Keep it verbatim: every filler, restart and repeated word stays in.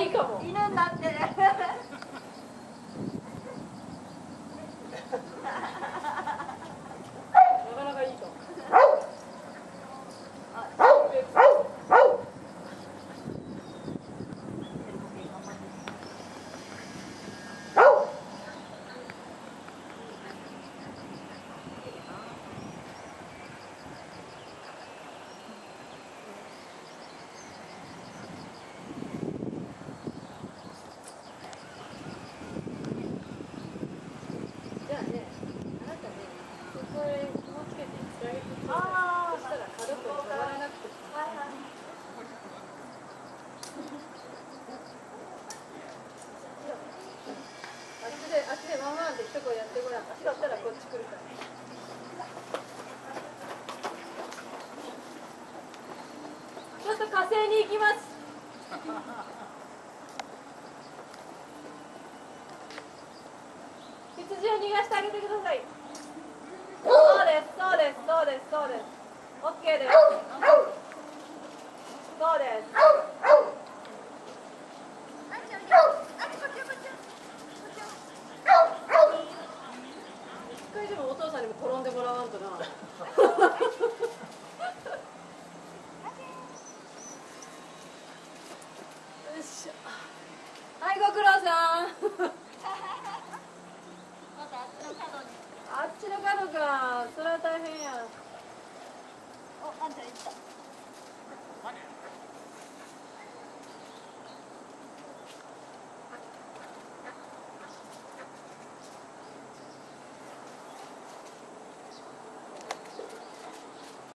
いいかも。 犬になってる。 なかなかいいかも。じゃあね、あなたね、そこへ紐つけてつなげてください。そしたら軽く触らなくても。 はいはい。 あっちで、あっちでワンワンで一声やってごらん。そしたらこっち来るから。ちょっと火星に行きます。羊を逃がしてあげてください。そうです、そうです、そうです、そうです。オッケーです。そうです。一回でもお父さんにも転んでもらわんとな。よいしょ。はい、ご苦労さん。あっちの角か。それは大変や。 お、あんちゃん行った。